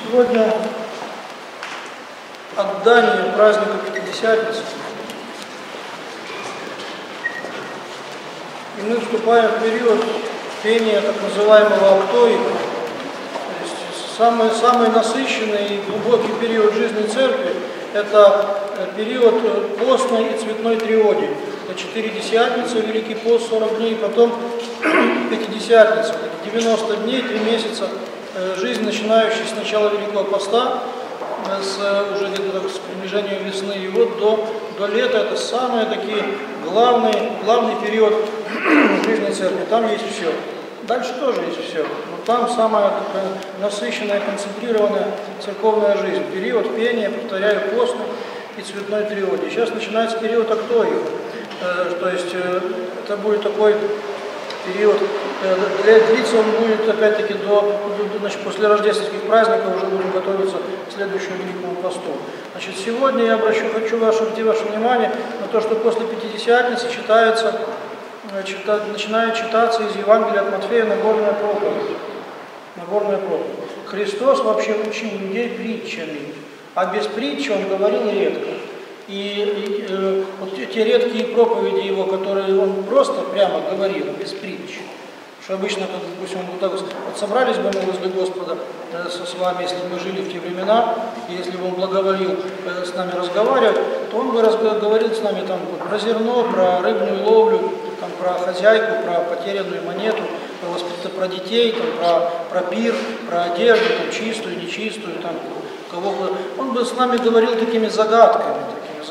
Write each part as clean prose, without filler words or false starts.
Сегодня отдание праздника Пятидесятницы. И мы вступаем в период пения так называемого Актоика. То есть самый насыщенный и глубокий период жизни Церкви – это период постной и цветной триодии. Это Четыредесятница, Великий пост, 40 дней, потом Пятидесятница, 90 дней, 3 месяца жизни, начинающей с начала Великого поста, уже где-то с приближением весны, и вот до лета. Это самые такие главный период жизни Церкви. Там есть все. Дальше тоже есть все. Но там самая такая насыщенная, концентрированная церковная жизнь. Период пения, повторяю, постной и цветной триодии. Сейчас начинается период Актоика. То есть это будет такой период, длиться он будет опять-таки значит, после рождественских праздников, уже будем готовиться к следующему Великому посту. Значит, сегодня я хочу ваше внимание на то, что после Пятидесятницы начинает читаться из Евангелия от Матфея Нагорная проповедь. Христос вообще учил людей притчами, а без притчи он говорил редко. И вот те редкие проповеди его, которые он просто прямо говорил, без притч, что обычно, допустим, вот так вот собрались бы мы возле Господа с вами, если бы мы жили в те времена, и если бы он благоволил с нами разговаривать, то он бы говорил с нами там про зерно, про рыбную ловлю, там, про хозяйку, про потерянную монету, про детей, там, про пир, про одежду, там, чистую, нечистую, там, кого бы. Он бы с нами говорил такими загадками.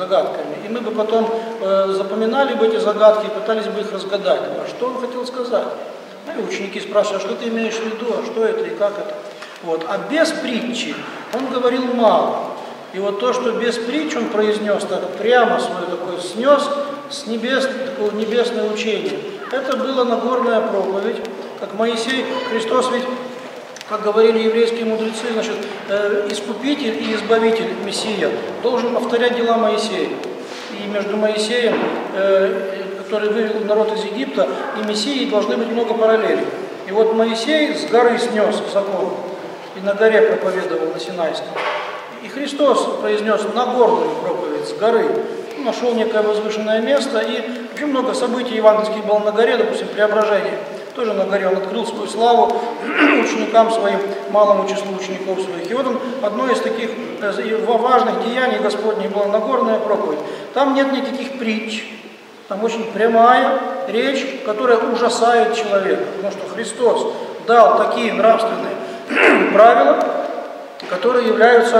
И мы бы потом запоминали бы эти загадки и пытались бы их разгадать. А что он хотел сказать? Ну и ученики спрашивают, а что ты имеешь в виду, а что это и как это? Вот. А без притчи он говорил мало. И вот то, что без притч он произнес, так прямо свой такой снес с небес, такое небесное учение. Это была Нагорная проповедь, как Моисей, Христос ведь, как говорили еврейские мудрецы, значит, искупитель и избавитель, Мессия, должен повторять дела Моисея. И между Моисеем, который вывел народ из Египта, и Мессией должны быть много параллелей. И вот Моисей с горы снес закон, и на горе проповедовал на Синайском. И Христос произнес Нагорную проповедь с горы, нашел некое возвышенное место, и очень много событий евангельских было на горе, допустим, Преображение. Тоже на горе он открыл свою славу ученикам своим, малому числу учеников своих. И вот он, одно из таких важных деяний Господней была Нагорная проповедь. Там нет никаких притч, там очень прямая речь, которая ужасает человека. Потому что Христос дал такие нравственные правила, которые являются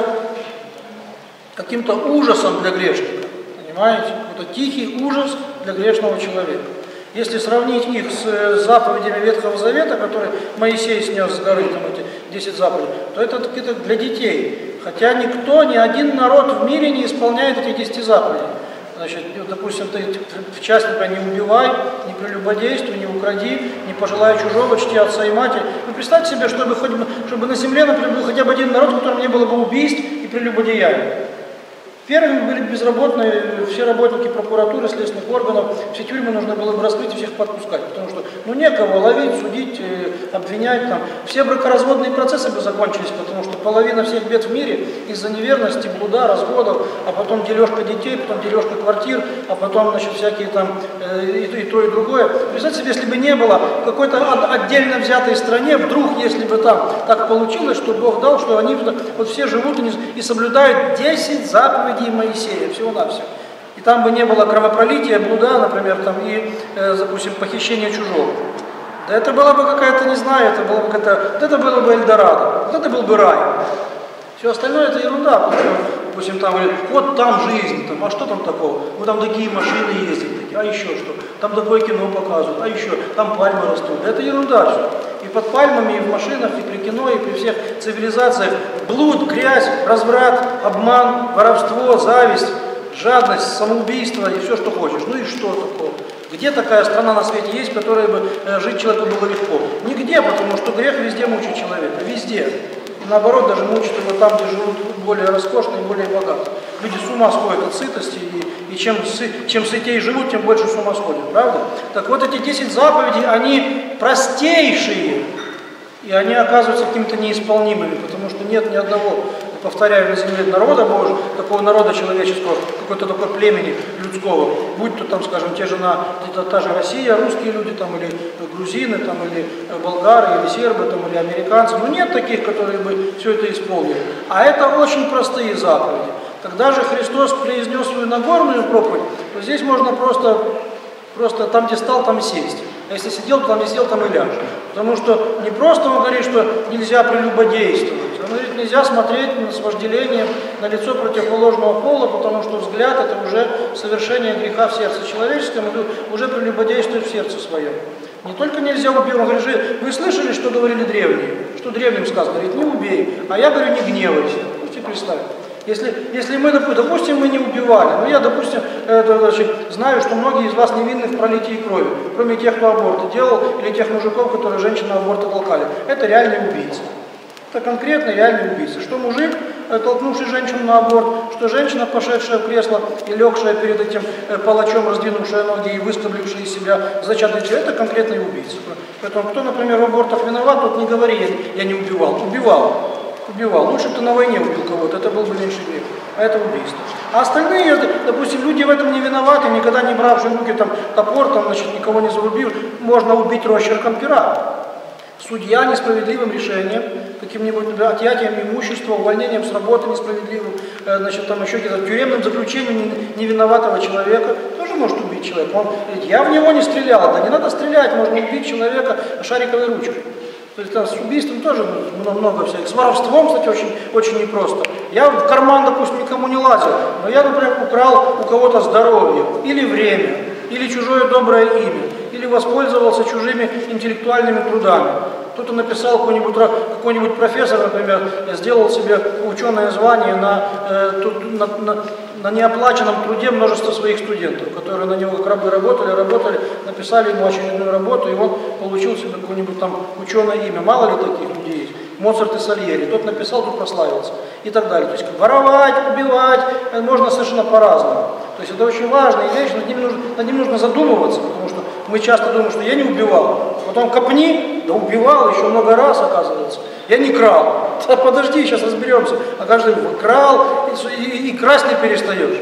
каким-то ужасом для грешника. Понимаете? Это тихий ужас для грешного человека. Если сравнить их с заповедями Ветхого Завета, которые Моисей снес с горы, там эти 10 заповедей, то это для детей. Хотя ни один народ в мире не исполняет эти 10 заповедей. Значит, допустим, ты в часть, например, не убивай, не прелюбодействуй, не укради, не пожелай чужого, чти отца и матери. Ну, представьте себе, чтобы на земле, например, был хотя бы один народ, в котором не было бы убийств и прелюбодеяний. Первыми были безработные, все работники прокуратуры, следственных органов, все тюрьмы нужно было бы раскрыть и всех подпускать, потому что некого ловить, судить, обвинять. Там. Все бракоразводные процессы бы закончились, потому что половина всех бед в мире из-за неверности, блуда, разводов, а потом дележка детей, потом дележка квартир, а потом, значит, всякие там и то, и другое. Представьте себе, если бы не было в какой-то отдельно взятой стране, вдруг, если бы там так получилось, что Бог дал, что они вот все живут и соблюдают 10 заповедей Моисея, всего-навсего. И там бы не было кровопролития, блуда, например, там, и, допустим, похищения чужого. Да это было бы какая-то, не знаю, это было бы Эльдорадо, вот это был бы рай. Все остальное это ерунда, потому что, допустим, там говорят, вот там жизнь, там, а что там такого? Ну там такие машины ездят, а еще что? Там такое кино показывают, а еще там пальмы растут. Да это ерунда все. И под пальмами, и в машинах, и при кино, и при всех цивилизациях блуд, грязь, разврат, обман, воровство, зависть, жадность, самоубийство и все, что хочешь. Ну и что такого? Где такая страна на свете есть, в которой бы жить человеку было легко? Нигде, потому что грех везде мучает человека, везде. И наоборот, даже мучат его там, где живут более роскошные, более богатые. Люди с ума сходят от сытости, и чем сытее живут, тем больше с ума сходят, правда? Так вот, эти 10 заповедей, они простейшие. И они оказываются какими-то неисполнимыми, потому что нет ни одного, повторяю, на земле народа Божьего, такого народа человеческого, какой-то такой племени людского, будь то там, скажем, та же Россия, русские люди, там, или грузины, там, или болгары, или сербы, там, или американцы, но нет таких, которые бы все это исполнили. А это очень простые заповеди. Когда же Христос произнес свою Нагорную проповедь, то здесь можно просто там, где стал, там сесть. А если сидел, то там, где сидел, там и ляжешь. Потому что не просто он говорит, что нельзя прелюбодействовать. Он говорит, нельзя смотреть с вожделением на лицо противоположного пола, потому что взгляд – это уже совершение греха в сердце человеческом, и уже прелюбодействует в сердце своем. Не только нельзя убить, он говорит, вы слышали, что говорили древние? Что древним сказано? Говорит, не убей, а я говорю, не гневайся. Можете представить? Если мы, допустим, мы не убивали, но я, допустим, знаю, что многие из вас невинны в пролитии крови, кроме тех, кто аборты делал, или тех мужиков, которые женщин на аборты толкали. Это реальные убийцы. Это конкретно реальные убийцы. Что мужик, толкнувший женщину на аборт, что женщина, пошедшая в кресло и легшая перед этим палачом, раздвинувшая ноги и выскоблившая из себя зачатый человек, это конкретные убийцы. Поэтому кто, например, в абортах виноват, тот не говори, я не убивал. Убивал. Лучше бы ты на войне убил кого-то, это был бы меньше грех. А это убийство. А остальные, допустим, люди в этом не виноваты, никогда не бравшие в руки там, топор, там, никого не зарубив, можно убить росчерком пера. Судья несправедливым решением, каким-нибудь отъятием имущества, увольнением с работы несправедливым, там еще где-то тюремным заключением невиноватого человека, тоже может убить человека. Он говорит, я в него не стрелял. Да не надо стрелять, можно убить человека шариковой ручкой. То есть там, с убийством тоже много всяких. С воровством, кстати, очень непросто. Я в карман, допустим, никому не лазил, но я, например, украл у кого-то здоровье, или время, или чужое доброе имя, или воспользовался чужими интеллектуальными трудами. Кто-то написал, какой-нибудь профессор, например, сделал себе ученое звание на неоплаченном труде множество своих студентов, которые на него как рабы работали, написали ему очередную работу, и он получил себе какое-нибудь там ученое имя. Мало ли таких людей есть? Моцарт и Сальери. Тот написал, тот прославился. И так далее. То есть воровать, убивать можно совершенно по-разному. То есть это очень важная вещь, над ним нужно задумываться, потому что мы часто думаем, что я не убивал. Потом копни, да убивал еще много раз, оказывается. Я не крал. Да подожди, сейчас разберемся. А каждый крал, и красть не перестаешь.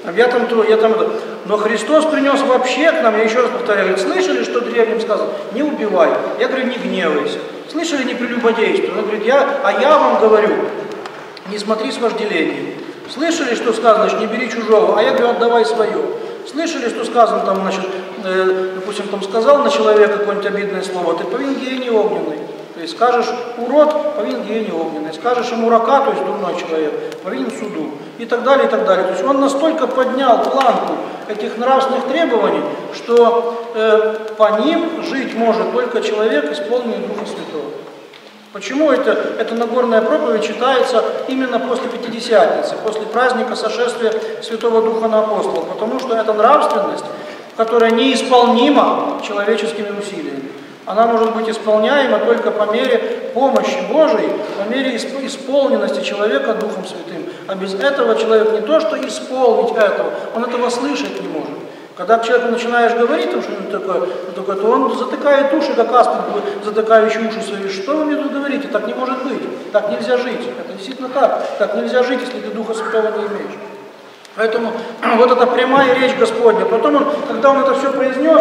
Но Христос принес вообще к нам, я еще раз повторяю, говорит, слышали, что древним сказано? Не убивай. Я говорю, не гневайся. Слышали, не прелюбодействуй? Он говорит, я вам говорю, не смотри с вожделением. Слышали, что сказано, не бери чужого, а я говорю, отдавай свое. Слышали, что сказано, допустим, сказал на человека какое-нибудь обидное слово, ты повинен гиене огненной. То есть скажешь урод, повинен гиене огненной. Скажешь ему рака, то есть дурной человек, повинен суду. И так далее, и так далее. То есть он настолько поднял планку этих нравственных требований, что по ним жить может только человек, исполненный Духа Святого. Почему эта Нагорная проповедь читается именно после Пятидесятницы, после праздника сошествия Святого Духа на апостолов? Потому что это нравственность, которая неисполнима человеческими усилиями. Она может быть исполняема только по мере помощи Божией, по мере исполненности человека Духом Святым. А без этого человек не то, что исполнить этого, он этого слышать не может. Когда к человеку начинаешь говорить что-нибудь такое, то он затыкает уши, как аспид, затыкающий уши свои. Что вы мне тут говорите? Так не может быть. Так нельзя жить. Это действительно так. Так нельзя жить, если ты Духа Святого не имеешь. Поэтому вот эта прямая речь Господня. Потом когда он это все произнес,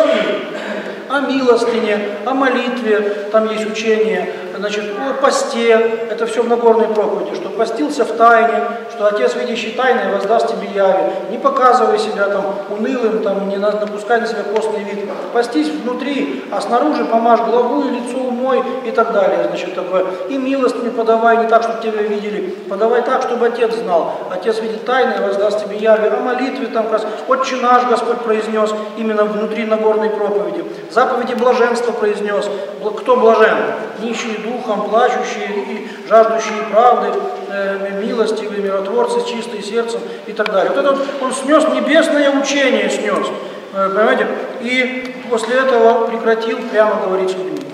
о милостыне, о молитве, там есть учение, о посте, это все в Нагорной проповеди, что постился в тайне, что Отец, видящий тайное, воздаст тебе яви. Не показывай себя унылым, не напускай на себя постный вид. Постись внутри, а снаружи помажь главу и лицо умой и так далее. И милостыню подавай не так, чтобы тебя видели, подавай так, чтобы Отец знал. Отец видит тайное, воздаст тебе яви. О молитве как раз «Отче наш» Господь произнес именно внутри Нагорной проповеди. Заповеди блаженства произнес. Кто блажен? Нищие духом, плачущие и жаждущие правды, милостивые, миротворцы, чистые сердцем и так далее. Вот это он снес небесное учение, понимаете? И после этого прекратил прямо говорить с людьми.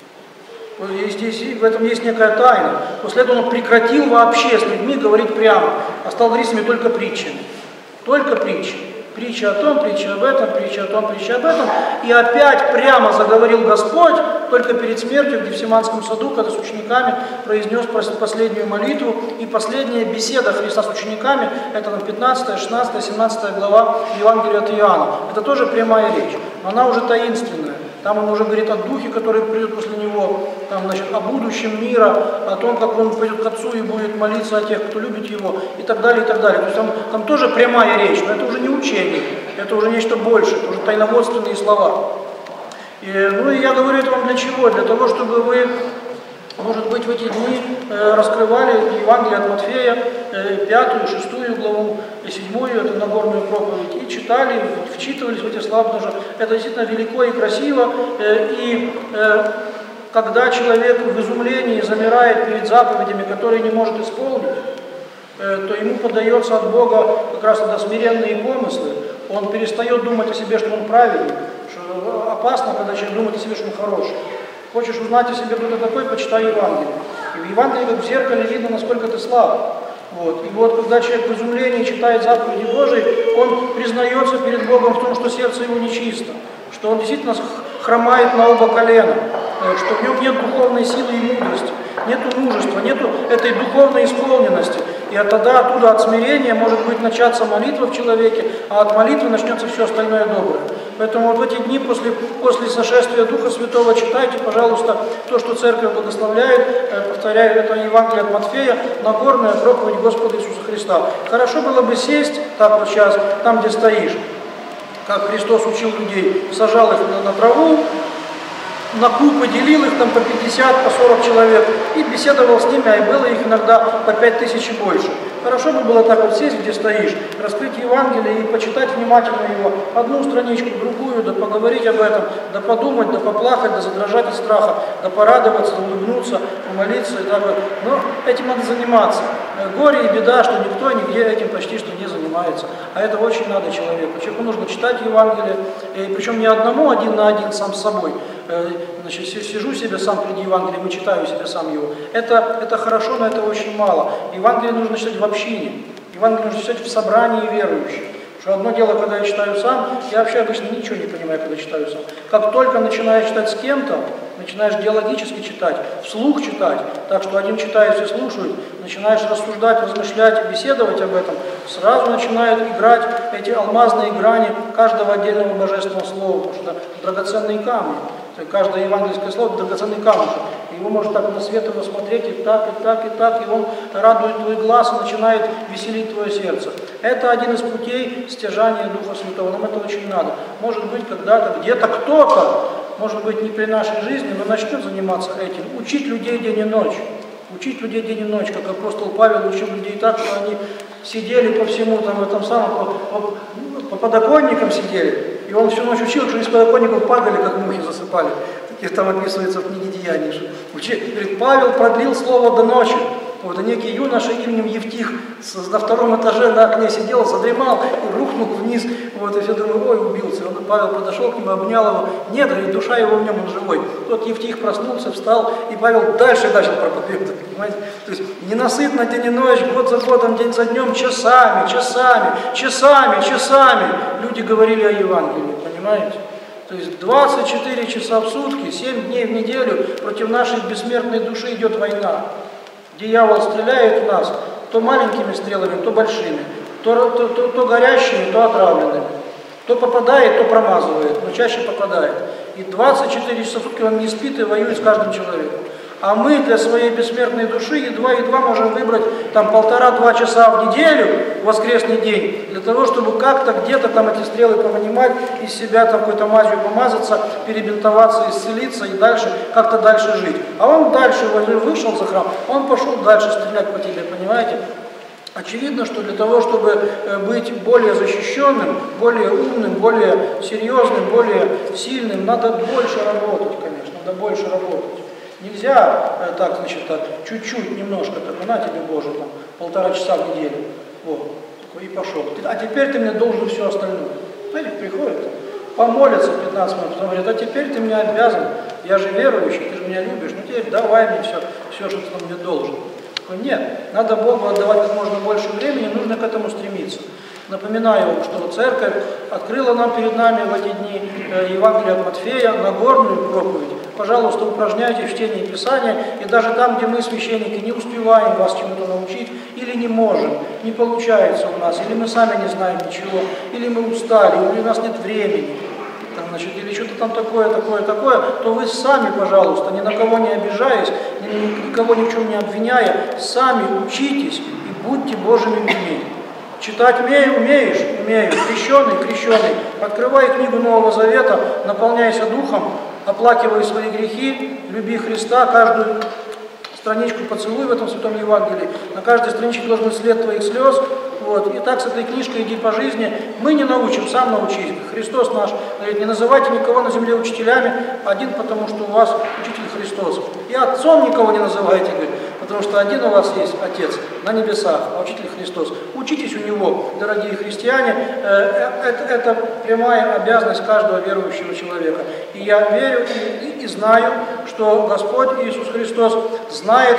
В этом есть некая тайна. После этого он прекратил вообще с людьми говорить прямо, а стал говорить с ними только притчами. Только притчи. Притча о том, притча об этом, притча о том, притча об этом. И опять прямо заговорил Господь, только перед смертью в Гефсиманском саду, когда с учениками произнес последнюю молитву. И последняя беседа Христа с учениками, это 15, 16, 17 глава Евангелия от Иоанна. Это тоже прямая речь, но она уже таинственная. Там он уже говорит о Духе, который придет после него, там, значит, о будущем мира, о том, как он пойдет к Отцу и будет молиться о тех, кто любит его, и так далее, и так далее. То есть там тоже прямая речь, но это уже не учение, это уже нечто большее, это уже тайноводственные слова. И я говорю это вам для чего? Для того, чтобы вы, может быть, в эти дни раскрывали Евангелие от Матфея, 5, 6 главу, 7, это Нагорную проповедь, и читали, вчитывались в эти слова, потому что это действительно велико и красиво, и когда человек в изумлении замирает перед заповедями, которые не может исполнить, то ему подается от Бога как раз это смиренные помыслы, он перестает думать о себе, что он праведник, что опасно, когда человек думает о себе, что он хороший. Хочешь узнать о себе, кто ты такой, почитай Евангелие. И в Евангелии, как в зеркале, видно, насколько ты слаб. Вот. И вот, когда человек в изумлении читает заповеди Божии, он признается перед Богом в том, что сердце его нечисто, что он действительно хромает на оба колена, что в нем нет духовной силы и мудрости, нет мужества, нет этой духовной исполненности. И тогда оттуда от смирения может быть начаться молитва в человеке, а от молитвы начнется все остальное доброе. Поэтому вот в эти дни после сошествия Духа Святого читайте, пожалуйста, то, что Церковь благословляет, повторяю, это Евангелие от Матфея, Нагорная проповедь Господа Иисуса Христа. Хорошо было бы сесть так вот сейчас, там, где стоишь, как Христос учил людей, сажал их на траву, на купы делил их там по 50, по 40 человек и беседовал с ними, а и было их иногда по 5000 и больше. Хорошо бы было так вот сесть, где стоишь, раскрыть Евангелие и почитать внимательно его, одну страничку, другую, да поговорить об этом, да подумать, да поплакать, да задрожать от страха, да порадоваться, да улыбнуться, помолиться и так вот. Но этим надо заниматься. Горе и беда, что никто нигде этим почти что не занимается. А это очень надо человеку. Человеку нужно читать Евангелие, и причем не одному, один на один, сам с собой. Значит, сижу себе сам перед Евангелием и читаю себе сам его. Это хорошо, но это очень мало. Евангелие нужно читать в общине. Евангелие нужно читать в собрании верующих. Что одно дело, когда я читаю сам, я вообще обычно ничего не понимаю, когда читаю сам. Как только начинаешь читать с кем-то, начинаешь диалогически читать, вслух читать, так что один читает, все слушают, начинаешь рассуждать, размышлять, беседовать об этом, сразу начинают играть эти алмазные грани каждого отдельного божественного слова, потому что это драгоценные камни. Каждое евангельское слово – драгоценный камушек. Его можно так на свет его смотреть, и так, и так, и так, и он радует твой глаз и начинает веселить твое сердце. Это один из путей стяжания Духа Святого. Нам это очень надо. Может быть, когда-то, где-то кто-то, может быть, не при нашей жизни, но начнет заниматься этим. Учить людей день и ночь. Учить людей день и ночь, как апостол Павел учил людей так, что они сидели по всему, там, в этом самом, по подоконникам сидели. И он всю ночь учил, что из подоконников падали, как мухи засыпали. Таких там описывается в книге Деяний. Говорит, Павел продлил слово до ночи. Вот, а некий юноша именем Евтих на 2-м этаже на окне сидел, задремал и рухнул вниз. Вот, и все думают, ой, убился. Он, Павел подошел к нему, обнял его. Нет, говорит, душа его в нем, он живой. Тот Евтих проснулся, встал, и Павел дальше начал проповедовать, понимаете? То есть ненасытно день и ночь, год за годом, день за днем, часами люди говорили о Евангелии, понимаете? То есть 24 часа в сутки, 7 дней в неделю против нашей бессмертной души идет война. Дьявол стреляет в нас то маленькими стрелами, то большими, то горящими, то отравленными. То попадает, то промазывает, но чаще попадает. И 24 часа в сутки он не спит и воюет с каждым человеком. А мы для своей бессмертной души едва можем выбрать там 1,5-2 часа в неделю, в воскресный день, для того, чтобы как-то где-то там эти стрелы повынимать, из себя там какой-то мазью помазаться, перебинтоваться, исцелиться и дальше, как-то дальше жить. А он дальше вышел за храм, он пошел дальше стрелять по тебе, понимаете? Очевидно, что для того, чтобы быть более защищенным, более умным, более серьезным, более сильным, надо больше работать, конечно, надо больше работать. Нельзя так, значит, так, чуть-чуть, немножко, так, на тебе, Боже, там, 1,5 часа в неделю, вот, и пошел. А теперь ты мне должен все остальное. Знаете, приходят, помолятся 15 минут, потом говорят, а теперь ты мне обязан, я же верующий, ты же меня любишь, ну теперь давай мне все, что ты мне должен. Нет, надо Богу отдавать как можно больше времени, нужно к этому стремиться. Напоминаю вам, что Церковь открыла нам перед нами в эти дни Евангелие от Матфея, Нагорную проповедь. Пожалуйста, упражняйтесь в чтении Писания, и даже там, где мы, священники, не успеваем вас чему-то научить, или не можем, не получается у нас, или мы сами не знаем ничего, или мы устали, или у нас нет времени, значит, или что-то там такое, то вы сами, пожалуйста, ни на кого не обижаясь, никого ни в чем не обвиняя, сами учитесь и будьте Божьими людьми. Читать умеешь? Умею. Крещеный. Открывай книгу Нового Завета, наполняйся Духом, оплакивай свои грехи, люби Христа, каждую страничку поцелуй в этом Святом Евангелии, на каждой страничке должен быть след твоих слез. Вот. И так с этой книжкой иди по жизни. Мы не научим, сам научись. Христос наш говорит, не называйте никого на земле учителями, один, потому что у вас учитель Христос. И отцом никого не называйте, говорит, потому что один у вас есть Отец на небесах, а учитель Христос. Учитесь у Него, дорогие христиане, это прямая обязанность каждого верующего человека. И я верю и знаю, что Господь Иисус Христос знает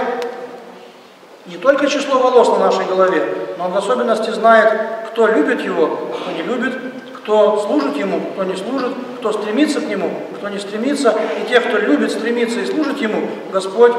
не только число волос на нашей голове, но Он в особенности знает, кто любит Его, кто не любит, кто служит Ему, кто не служит, кто стремится к Нему, кто не стремится. И тех, кто любит, стремится и служит Ему, Господь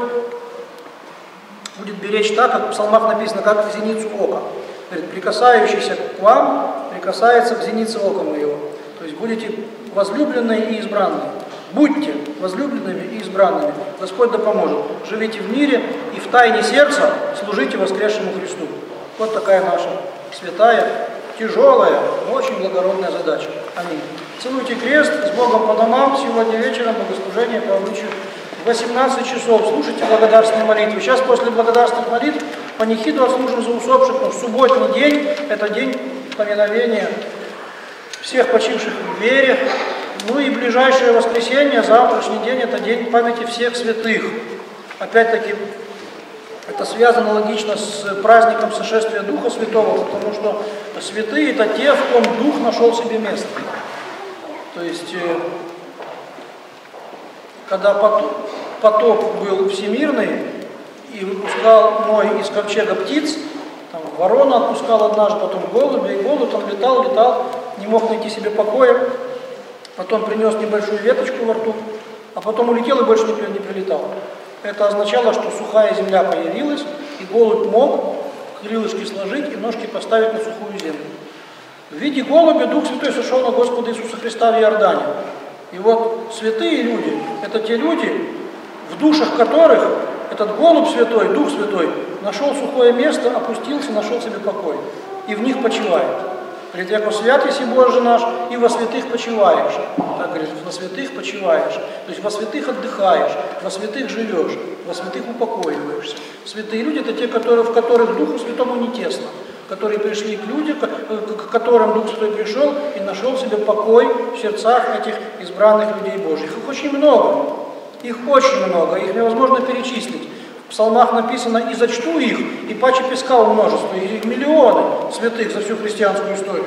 будет беречь так, как в псалмах написано, как в зеницу ока. Говорит, прикасающийся к вам, прикасается к зенице ока моего. То есть будете возлюбленные и избранные. Будьте возлюбленными и избранными. Господь да поможет. Живите в мире и в тайне сердца служите воскресшему Христу. Вот такая наша святая, тяжелая, но очень благородная задача. Аминь. Целуйте крест, с Богом по домам. Сегодня вечером богослужение по обычаю 18 часов. Слушайте благодарственные молитвы. Сейчас после благодарственных молитв панихиду отслужим за усопших, потому что субботний день – это день поминовения всех почивших в вере. Ну и ближайшее воскресенье, завтрашний день, это день памяти всех святых. Опять-таки, это связано логично с праздником сошествия Духа Святого, потому что святые – это те, в ком Дух нашел себе место. То есть, когда потоп был всемирный, и выпускал Ной из ковчега птиц, там ворона отпускал однажды, потом голубя, и голубь там летал, не мог найти себе покоя. Потом принес небольшую веточку во рту, а потом улетел и больше не прилетал. Это означало, что сухая земля появилась, и голубь мог крылышки сложить и ножки поставить на сухую землю. В виде голубя Дух Святой сошел на Господа Иисуса Христа в Иордане. И вот святые люди – это те люди, в душах которых этот голубь святой, Дух Святой, нашел сухое место, опустился, нашел себе покой. И в них почивает. Говорит, яко свят еси Боже наш, и во святых почиваешь. Так говорит, во святых почиваешь. То есть во святых отдыхаешь, во святых живешь, во святых упокоиваешься. Святые люди – это те, в которых Духу Святому не тесно, которые пришли к людям, к которым Дух Святой пришел и нашел себе покой в сердцах этих избранных людей Божьих. Их очень много, их невозможно перечислить. В псалмах написано «и зачту их, и паче песка умножество». Их миллионы святых за всю христианскую историю.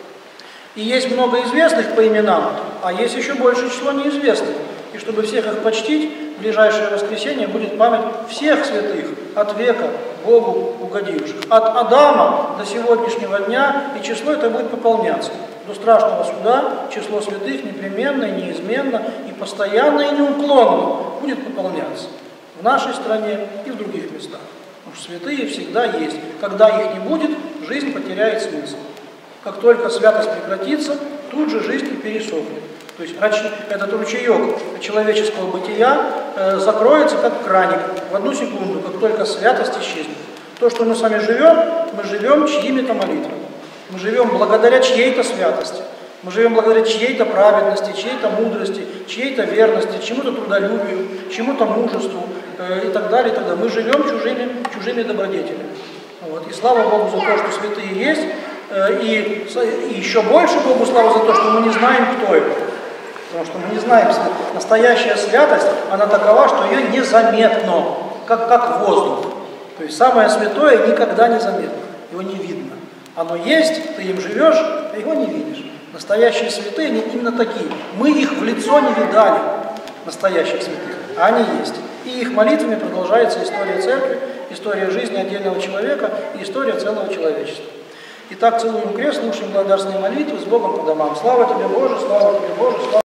И есть много известных по именам, а есть еще большее число неизвестных. И чтобы всех их почтить, в ближайшее воскресенье будет память всех святых от века Богу угодивших. От Адама до сегодняшнего дня, и число это будет пополняться. До страшного суда число святых непременно, неизменно и постоянно и неуклонно будет пополняться. В нашей стране и в других местах. Потому что святые всегда есть. Когда их не будет, жизнь потеряет смысл. Как только святость прекратится, тут же жизнь и пересохнет. То есть этот ручеек человеческого бытия закроется как краник в одну секунду, как только святость исчезнет. То, что мы с вами живем, мы живем чьими-то молитвами. Мы живем благодаря чьей-то святости. Мы живем благодаря чьей-то праведности, чьей-то мудрости, чьей-то верности, чему-то трудолюбию, чему-то мужеству и так далее, и так далее. Мы живем чужими добродетелями. Вот. И слава Богу за то, что святые есть, и еще больше Богу слава за то, что мы не знаем, кто это. Потому что мы не знаем, настоящая святость, она такова, что ее незаметно, как воздух. То есть самое святое никогда не заметно, его не видно. Оно есть, ты им живешь, а его не видишь. Настоящие святые, они именно такие. Мы их в лицо не видали, настоящих святых, а они есть. И их молитвами продолжается история церкви, история жизни отдельного человека и история целого человечества. Итак, целуем крест, слушаем благодарственные молитвы, с Богом по домам. Слава тебе, Боже, слава тебе, Боже, слава